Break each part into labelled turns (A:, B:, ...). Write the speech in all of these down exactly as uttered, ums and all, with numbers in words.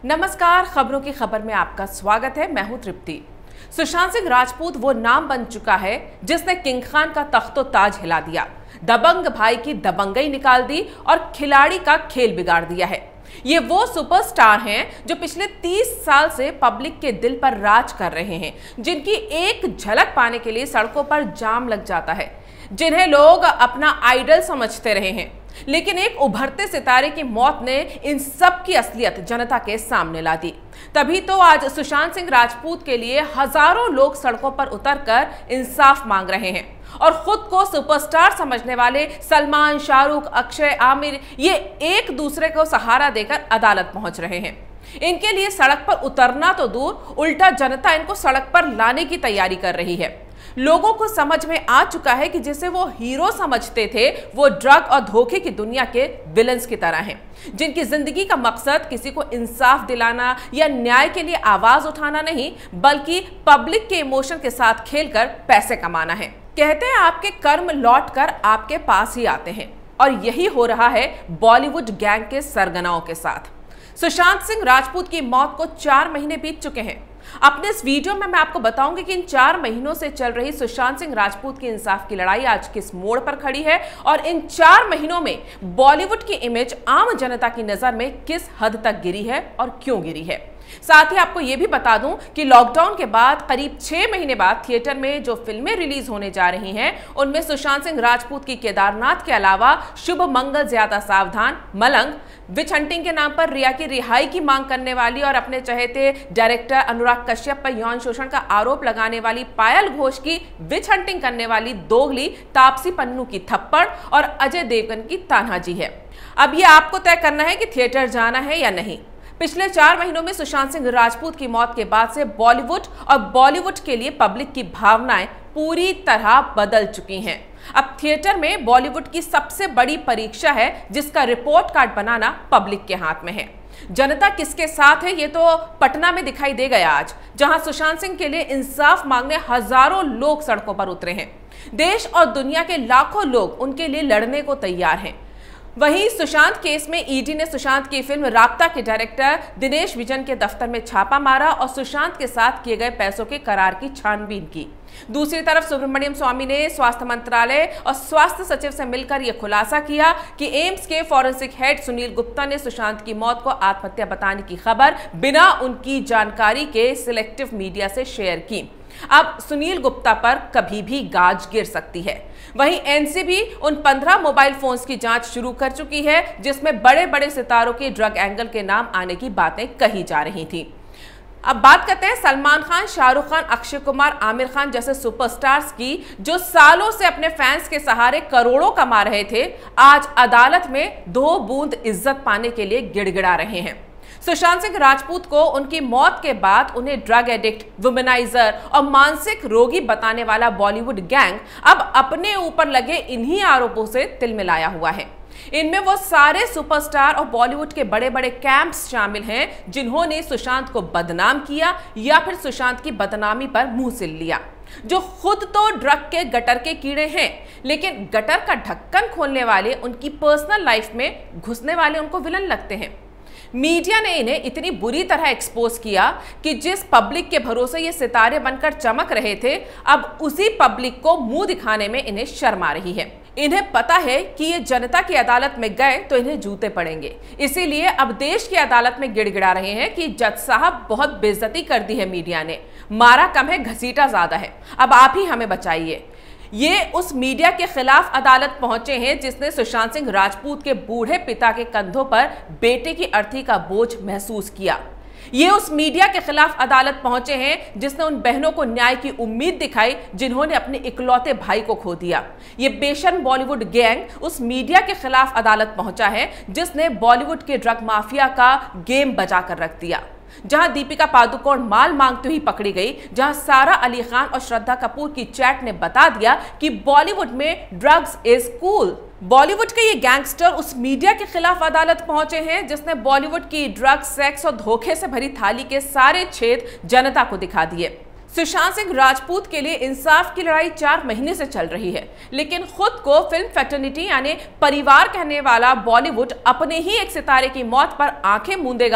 A: नमस्कार, खबरों की खबर में आपका स्वागत है। मैं हूं तृप्ति। सुशांत सिंह राजपूत वो नाम बन चुका है जिसने किंग खान का तख्तो ताज हिला दिया, दबंग भाई की दबंगई निकाल दी और खिलाड़ी का खेल बिगाड़ दिया है। ये वो सुपरस्टार हैं जो पिछले तीस साल से पब्लिक के दिल पर राज कर रहे हैं, जिनकी एक झलक पाने के लिए सड़कों पर जाम लग जाता है, जिन्हें लोग अपना आइडल समझते रहे हैं। लेकिन एक उभरते सितारे की मौत ने इन सब की असलियत जनता के सामने ला दी। तभी तो आज सुशांत सिंह राजपूत के लिए हजारों लोग सड़कों पर उतरकर इंसाफ मांग रहे हैं और खुद को सुपरस्टार समझने वाले सलमान, शाहरुख, अक्षय, आमिर ये एक दूसरे को सहारा देकर अदालत पहुंच रहे हैं। इनके लिए सड़क पर उतरना तो दूर, उल्टा जनता इनको सड़क पर लाने की तैयारी कर रही है। लोगों को समझ में आ चुका है कि जिसे वो हीरो समझते थे वो ड्रग और धोखे की दुनिया के विलन्स की तरह हैं, जिनकी जिंदगी का मकसद किसी को इंसाफ दिलाना या न्याय के लिए आवाज उठाना नहीं, बल्कि पब्लिक के इमोशन के साथ खेलकर पैसे कमाना है। कहते हैं आपके कर्म लौट कर आपके पास ही आते हैं, और यही हो रहा है बॉलीवुड गैंग के सरगनाओं के साथ। सुशांत सिंह राजपूत की मौत को चार महीने बीत चुके हैं। अपने इस वीडियो में मैं आपको बताऊंगी कि इन चार महीनों से चल रही सुशांत सिंह राजपूत की इंसाफ की लड़ाई आज किस मोड़ पर खड़ी है और इन चार महीनों में बॉलीवुड की इमेज आम जनता की नजर में किस हद तक गिरी है और क्यों गिरी है। साथ ही आपको यह भी बता दूं कि लॉकडाउन के बाद करीब छह महीने बाद थिएटर में जो फिल्में रिलीज होने जा रही हैं, उनमें सुशांत सिंह राजपूत की केदारनाथ के अलावा शुभ मंगल, ज्यादा सावधान, मलंग, विच हंटिंग के नाम पर रिया की रिहाई की मांग करने वाली और अपने चहेते डायरेक्टर अनुराग कश्यप पर यौन शोषण का आरोप लगाने वाली पायल घोष की विच हंटिंग करने वाली दोगली तापसी पन्नू की थप्पड़ और अजय देवगन की तान्हाजी है। अब ये आपको तय करना है कि थिएटर जाना है या नहीं। पिछले चार महीनों में सुशांत सिंह राजपूत की मौत के बाद से बॉलीवुड और बॉलीवुड के लिए पब्लिक की भावनाएं पूरी तरह बदल चुकी हैं। अब थिएटर में बॉलीवुड की सबसे बड़ी परीक्षा है, जिसका रिपोर्ट कार्ड बनाना पब्लिक के हाथ में है। जनता किसके साथ है ये तो पटना में दिखाई दे गया आज, जहां सुशांत सिंह के लिए इंसाफ मांगने हजारों लोग सड़कों पर उतरे हैं। देश और दुनिया के लाखों लोग उनके लिए लड़ने को तैयार हैं। वहीं सुशांत केस में ईडी ने सुशांत की फिल्म राब्ता के डायरेक्टर दिनेश विजन के दफ्तर में छापा मारा और सुशांत के साथ किए गए पैसों के करार की छानबीन की। दूसरी तरफ सुब्रमण्यम स्वामी ने स्वास्थ्य मंत्रालय और स्वास्थ्य सचिव से मिलकर यह खुलासा किया कि एम्स के फॉरेंसिक हेड सुनील गुप्ता ने सुशांत की मौत को आत्महत्या बताने की खबर बिना उनकी जानकारी के सिलेक्टिव मीडिया से शेयर की। अब सुनील गुप्ता पर कभी भी गाज गिर सकती है। वहीं एनसीबी उन पंद्रह मोबाइल फोन्स की जांच शुरू कर चुकी है जिसमें बड़े बड़े सितारों के ड्रग एंगल के नाम आने की बातें कही जा रही थी। अब बात करते हैं सलमान खान, शाहरुख खान, अक्षय कुमार, आमिर खान जैसे सुपरस्टार्स की, जो सालों से अपने फैंस के सहारे करोड़ों कमा रहे थे, आज अदालत में दो बूंद इज्जत पाने के लिए गिड़गिड़ा रहे हैं। सुशांत सिंह राजपूत को उनकी मौत के बाद उन्हें ड्रग एडिक्ट, वुमेनाइजर और मानसिक रोगी बताने वाला बॉलीवुड गैंग अब अपने ऊपर लगे इन्हीं आरोपों से तिलमिलाया हुआ है। इनमें वो सारे सुपरस्टार और बॉलीवुड के बड़े बड़े कैंप्स शामिल हैं जिन्होंने सुशांत को बदनाम किया या फिर सुशांत की बदनामी पर मुंह सिल लिया, जो खुद तो ड्रग के गटर के कीड़े हैं, लेकिन गटर का ढक्कन खोलने वाले, उनकी पर्सनल लाइफ में घुसने वाले उनको विलन लगते हैं। मीडिया ने इन्हें इतनी बुरी तरह एक्सपोज किया कि जिस पब्लिक के भरोसे ये सितारे बनकर चमक रहे थे, अब उसी पब्लिक को मुंह दिखाने में इन्हें शर्म आ रही है। इन्हें पता है कि ये जनता की अदालत में गए तो इन्हें जूते पड़ेंगे, इसीलिए अब देश की अदालत में गिड़गिड़ा रहे हैं कि जज साहब बहुत बेइज्जती कर दी है मीडिया ने, मारा कम है घसीटा ज्यादा है, अब आप ही हमें बचाइए। ये उस मीडिया के खिलाफ अदालत पहुंचे हैं जिसने सुशांत सिंह राजपूत के बूढ़े पिता के कंधों पर बेटे की अर्थी का बोझ महसूस किया। ये उस मीडिया के खिलाफ अदालत पहुंचे हैं जिसने उन बहनों को न्याय की उम्मीद दिखाई जिन्होंने अपने इकलौते भाई को खो दिया। ये बेशर्म बॉलीवुड गैंग उस मीडिया के खिलाफ अदालत पहुंचा है जिसने बॉलीवुड के ड्रग माफिया का गेम बजा कर रख दिया। जहां दीपिका पादुकोण माल मांगते हुई पकड़ी गई, जहां सारा अली खान और श्रद्धा कपूर की चैट ने बता दिया कि बॉलीवुड में ड्रग्स इज कूल। बॉलीवुड के ये गैंगस्टर उस मीडिया के खिलाफ अदालत पहुंचे हैं जिसने बॉलीवुड की ड्रग्स, सेक्स और धोखे से भरी थाली के सारे छेद जनता को दिखा दिए। सुशांत सिंह राजपूत के लिए इंसाफ की लड़ाई चार महीने से चल रही है, लेकिन खुद को फिल्म फ्रेटर्निटी यानी परिवार कहने वाला बॉलीवुड अपने ही एक सितारे की मौत पर आंखें मूंदेगा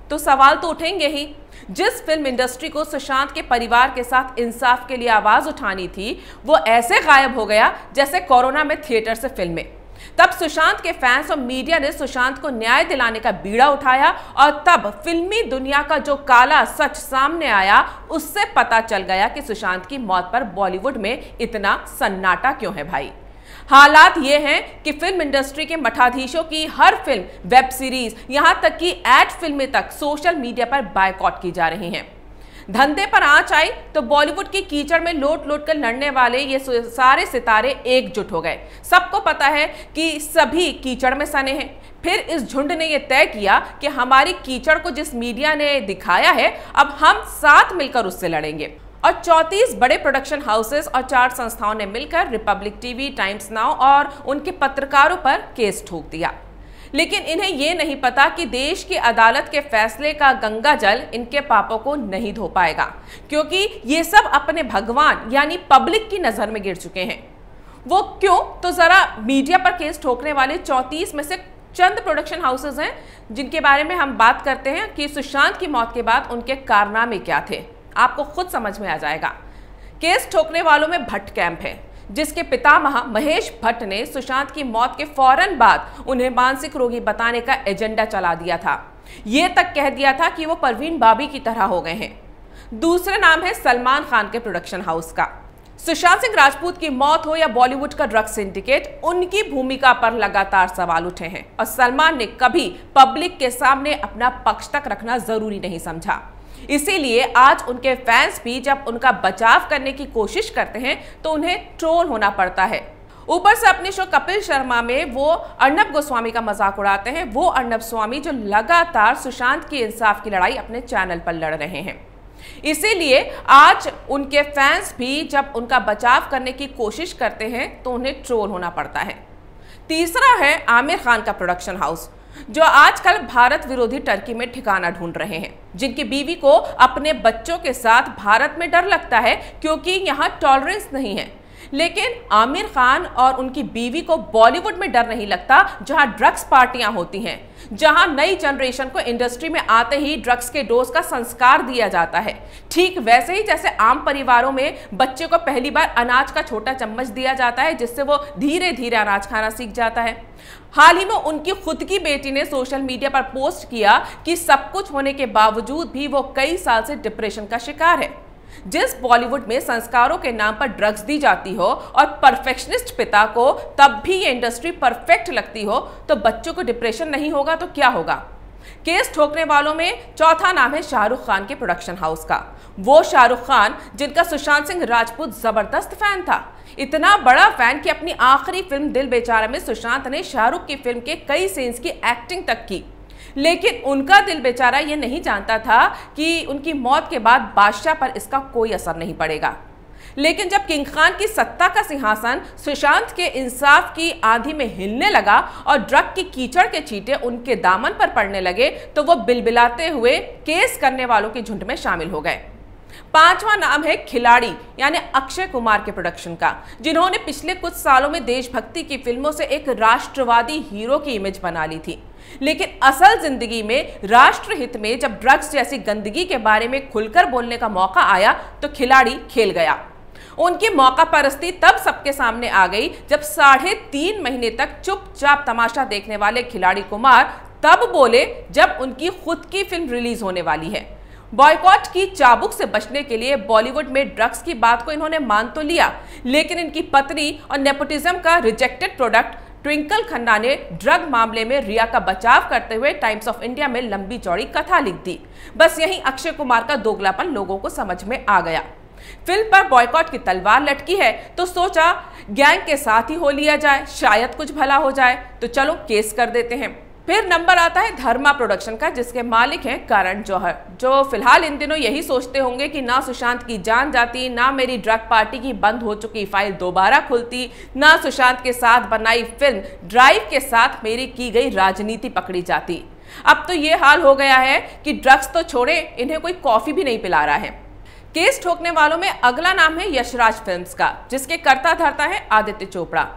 A: तो सवाल तो उठेंगे ही। जिस फिल्म इंडस्ट्री को सुशांत के परिवार के साथ इंसाफ के लिए आवाज उठानी थी, वो ऐसे गायब हो गया जैसे कोरोना में थिएटर से फिल्में। तब सुशांत के फैंस और मीडिया ने सुशांत को न्याय दिलाने का बीड़ा उठाया और तब फिल्मी दुनिया का जो काला सच सामने आया, उससे पता चल गया कि सुशांत की मौत पर बॉलीवुड में इतना सन्नाटा क्यों है भाई। हालात ये हैं कि फिल्म इंडस्ट्री के मठाधीशों की हर फिल्म, वेब सीरीज, यहां तक कि एड फिल्में तक सोशल मीडिया पर बायकॉट की जा रही हैं। धंधे पर आंच आई तो बॉलीवुड की कीचड़ में लोट लोट कर लड़ने वाले ये सारे सितारे एकजुट हो गए। सबको पता है कि सभी कीचड़ में सने हैं। फिर इस झुंड ने यह तय किया कि हमारी कीचड़ को जिस मीडिया ने दिखाया है, अब हम साथ मिलकर उससे लड़ेंगे। और चौंतीस बड़े प्रोडक्शन हाउसेस और चार संस्थाओं ने मिलकर रिपब्लिक टीवी, टाइम्स नाउ और उनके पत्रकारों पर केस ठोक दिया। लेकिन इन्हें यह नहीं पता कि देश की अदालत के फैसले का गंगा जल इनके पापों को नहीं धो पाएगा, क्योंकि ये सब अपने भगवान यानी पब्लिक की नजर में गिर चुके हैं। वो क्यों? तो जरा मीडिया पर केस ठोकने वाले चौंतीस में से चंद प्रोडक्शन हाउसेस हैं जिनके बारे में हम बात करते हैं कि सुशांत की मौत के बाद उनके कारनामे क्या थे। आपको खुद समझ में आ जाएगा। केस ठोकने वालों में भट्ट कैंप है, जिसके पितामह महेश भट्ट ने सुशांत की मौत के फौरन बाद उन्हें मानसिक रोगी बताने का एजेंडा चला दिया था। यह तक कह दिया था कि वो परवीन बाबी की तरह हो गए हैं। दूसरा नाम है सलमान खान के प्रोडक्शन हाउस का। सुशांत सिंह राजपूत की मौत हो या बॉलीवुड का ड्रग सिंडिकेट, उनकी भूमिका पर लगातार सवाल उठे हैं और सलमान ने कभी पब्लिक के सामने अपना पक्ष तक रखना जरूरी नहीं समझा। इसीलिए आज उनके फैंस भी जब उनका बचाव करने की कोशिश करते हैं तो उन्हें ट्रोल होना पड़ता है। ऊपर से अपने शो कपिल शर्मा में वो अर्नब गोस्वामी का मजाक उड़ाते हैं, वो अर्नब स्वामी जो लगातार सुशांत की इंसाफ की लड़ाई अपने चैनल पर लड़ रहे हैं। इसीलिए आज उनके फैंस भी जब उनका बचाव करने की कोशिश करते हैं तो उन्हें ट्रोल होना पड़ता है। तीसरा है आमिर खान का प्रोडक्शन हाउस, जो आजकल भारत विरोधी टर्की में ठिकाना ढूंढ रहे हैं, जिनकी बीवी को अपने बच्चों के साथ भारत में डर लगता है क्योंकि यहाँ टॉलरेंस नहीं है। लेकिन आमिर खान और उनकी बीवी को बॉलीवुड में डर नहीं लगता, जहां ड्रग्स पार्टियां होती हैं, जहां नई जनरेशन को इंडस्ट्री में आते ही ड्रग्स के डोज का संस्कार दिया जाता है। ठीक वैसे ही जैसे आम परिवारों में बच्चे को पहली बार अनाज का छोटा चम्मच दिया जाता है, जिससे वो धीरे धीरे अनाज खाना सीख जाता है। हाल ही में उनकी खुद की बेटी ने सोशल मीडिया पर पोस्ट किया कि सब कुछ होने के बावजूद भी वो कई साल से डिप्रेशन का शिकार है। जिस बॉलीवुड में संस्कारों के नाम पर ड्रग्स दी जाती हो और परफेक्शनिस्ट पिता को तब भी ये इंडस्ट्री परफेक्ट लगती हो, तो बच्चों को डिप्रेशन नहीं होगा तो क्या होगा। केस ठोकने वालों में चौथा नाम है शाहरुख खान के प्रोडक्शन हाउस का। वो शाहरुख खान जिनका सुशांत सिंह राजपूत जबरदस्त फैन था, इतना बड़ा फैन कि अपनी आखिरी फिल्म दिल बेचारा में सुशांत ने शाहरुख की फिल्म के कई सीन्स की एक्टिंग तक की। लेकिन उनका दिल बेचारा ये नहीं जानता था कि उनकी मौत के बाद बादशाह पर इसका कोई असर नहीं पड़ेगा। लेकिन जब किंग खान की सत्ता का सिंहासन सुशांत के इंसाफ की आंधी में हिलने लगा और ड्रग की कीचड़ के छींटे उनके दामन पर पड़ने लगे, तो वो बिलबिलाते हुए केस करने वालों के झुंड में शामिल हो गए। पांचवा नाम है खिलाड़ी यानी अक्षय कुमार के प्रोडक्शन का, जिन्होंने पिछले कुछ सालों में देशभक्ति की फिल्मों से एक राष्ट्रवादी हीरो की इमेज बना ली थी। लेकिन असल जिंदगी में राष्ट्रहित में जब ड्रग्स जैसी गंदगी के बारे में खुलकर बोलने का मौका आया तो खिलाड़ी खेल गया। उनकी मौका परस्ती तब सबके सामने आ गई जब साढ़े तीन महीने तक चुपचाप तमाशा देखने वाले खिलाड़ी कुमार तब बोले जब उनकी खुद की फिल्म रिलीज होने वाली है। बॉयकॉट की चाबुक से बचने के लिए बॉलीवुड में ड्रग्स की बात को इन्होंने मान तो लिया, लेकिन इनकी पत्नी और नेपोटिज्म का रिजेक्टेड प्रोडक्ट ट्विंकल खन्ना ने ड्रग मामले में रिया का बचाव करते हुए टाइम्स ऑफ इंडिया में लंबी चौड़ी कथा लिख दी। बस यही अक्षय कुमार का दोगलापन लोगों को समझ में आ गया। फिल्म पर बॉयकॉट की तलवार लटकी है तो सोचा गैंग के साथ ही हो लिया जाए, शायद कुछ भला हो जाए, तो चलो केस कर देते हैं। फिर नंबर आता है धर्मा प्रोडक्शन का, जिसके मालिक हैं करण जौहर, जो फिलहाल इन दिनों यही सोचते होंगे कि ना सुशांत की जान जाती, ना मेरी ड्रग पार्टी की बंद हो चुकी फाइल दोबारा खुलती, ना सुशांत के साथ बनाई फिल्म ड्राइव के साथ मेरी की गई राजनीति पकड़ी जाती। अब तो ये हाल हो गया है कि ड्रग्स तो छोड़े, इन्हें कोई कॉफी भी नहीं पिला रहा है। केस ठोकने वालों में अगला नाम है यशराज फिल्म्स का, जिसके कर्ता धर्ता है आदित्य चोपड़ा।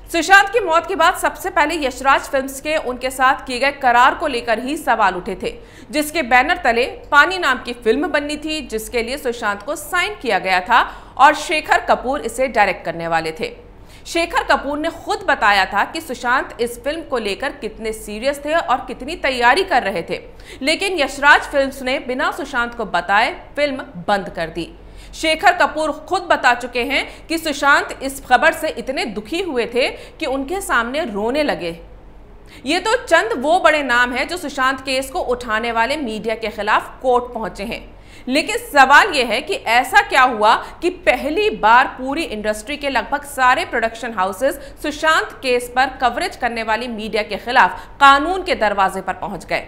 A: सुशांत की मौत के बाद सबसे पहले यशराज फिल्म्स के उनके साथ किए गए करार को लेकर ही सवाल उठे थे, जिसके बैनर तले पानी नाम की फिल्म बननी थी, जिसके लिए सुशांत को साइन किया गया था और शेखर कपूर इसे डायरेक्ट करने वाले थे। शेखर कपूर ने खुद बताया था कि सुशांत इस फिल्म को लेकर कितने सीरियस थे और कितनी तैयारी कर रहे थे, लेकिन यशराज फिल्म्स ने बिना सुशांत को बताए फिल्म बंद कर दी। शेखर कपूर खुद बता चुके हैं कि सुशांत इस खबर से इतने दुखी हुए थे कि उनके सामने रोने लगे। ये तो चंद वो बड़े नाम हैं जो सुशांत केस को उठाने वाले मीडिया के खिलाफ कोर्ट पहुंचे हैं, लेकिन सवाल यह है कि ऐसा क्या हुआ कि पहली बार पूरी इंडस्ट्री के लगभग सारे प्रोडक्शन हाउसेस सुशांत केस पर कवरेज करने वाली मीडिया के खिलाफ कानून के दरवाजे पर पहुंच गए।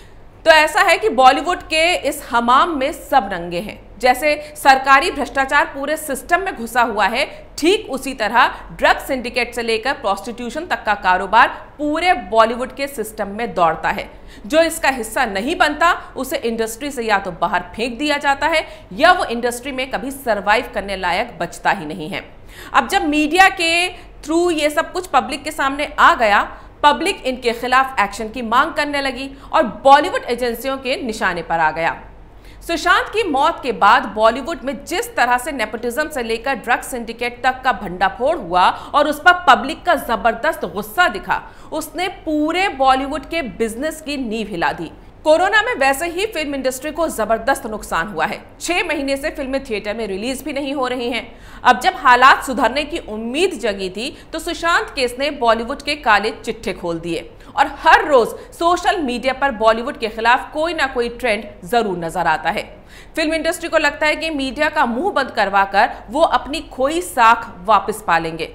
A: तो ऐसा है कि बॉलीवुड के इस हमाम में सब रंगे हैं। जैसे सरकारी भ्रष्टाचार पूरे सिस्टम में घुसा हुआ है, ठीक उसी तरह ड्रग सिंडिकेट से लेकर प्रोस्टिट्यूशन तक का कारोबार पूरे बॉलीवुड के सिस्टम में दौड़ता है। जो इसका हिस्सा नहीं बनता उसे इंडस्ट्री से या तो बाहर फेंक दिया जाता है या वो इंडस्ट्री में कभी सरवाइव करने लायक बचता ही नहीं है। अब जब मीडिया के थ्रू ये सब कुछ पब्लिक के सामने आ गया, पब्लिक इनके खिलाफ एक्शन की मांग करने लगी और बॉलीवुड एजेंसियों के निशाने पर आ गया। सुशांत की मौत के बाद बॉलीवुड में जिस तरह से नेपोटिज्म से लेकर ड्रग सिंडिकेट तक का भंडाफोड़ हुआ और उस पर पब्लिक का जबरदस्त गुस्सा दिखा, उसने पूरे बॉलीवुड के बिजनेस की नींव हिला दी। कोरोना में वैसे ही फिल्म इंडस्ट्री को जबरदस्त नुकसान हुआ है। छह महीने से फिल्में थिएटर में रिलीज भी नहीं हो रही हैं। अब जब हालात सुधरने की उम्मीद जगी थी तो सुशांत केस ने बॉलीवुड के काले चिट्ठे खोल दिए और हर रोज सोशल मीडिया पर बॉलीवुड के खिलाफ कोई ना कोई ट्रेंड जरूर नजर आता है। फिल्म इंडस्ट्री को लगता है कि मीडिया का मुंह बंद करवाकर वो अपनी खोई साख वापस पा लेंगे,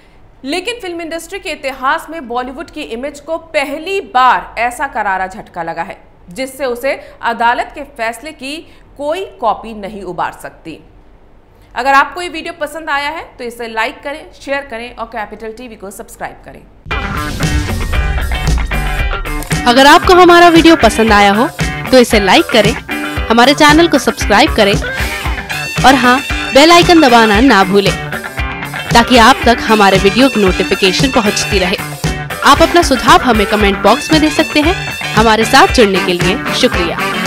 A: लेकिन फिल्म इंडस्ट्री के इतिहास में बॉलीवुड की इमेज को पहली बार ऐसा करारा झटका लगा है जिससे उसे अदालत के फैसले की कोई कॉपी नहीं उबार सकती। अगर आपको ये वीडियो पसंद आया है तो इसे लाइक करें, शेयर करें और कैपिटल टीवी को सब्सक्राइब करें।
B: अगर आपको हमारा वीडियो पसंद आया हो तो इसे लाइक करें, हमारे चैनल को सब्सक्राइब करें और हाँ, बेल आइकन दबाना ना भूलें ताकि आप तक हमारे वीडियो की नोटिफिकेशन पहुंचती रहे। आप अपना सुझाव हमें कमेंट बॉक्स में दे सकते हैं। हमारे साथ जुड़ने के लिए शुक्रिया।